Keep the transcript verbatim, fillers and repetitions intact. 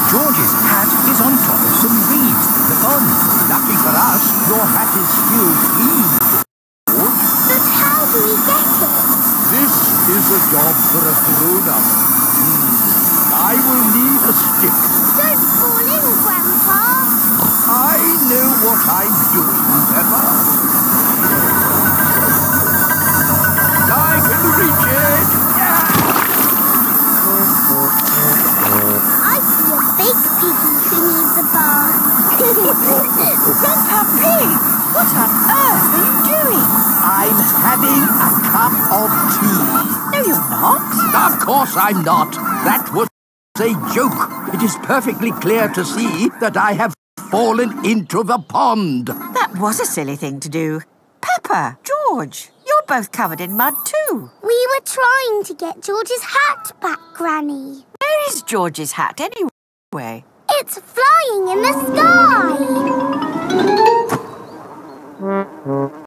George's hat is on top of some reeds in the pond. Lucky for us, your hat is still clean, George. But how do we get it? This is a job for a grown-up. Hmm. I will need a stick. Don't fall in, Grandpa. I know what I'm doing, Peppa. I can reach it. Yeah. I see a big piggy who needs a bath. Grandpa Pig, what on earth are you doing? I'm having a cup of tea. No, you're not. Of course I'm not. That was a joke. It is perfectly clear to see that I have fallen into the pond. That was a silly thing to do. Peppa, George, you're both covered in mud too. We were trying to get George's hat back, Granny. Where is George's hat anyway? It's flying in the sky.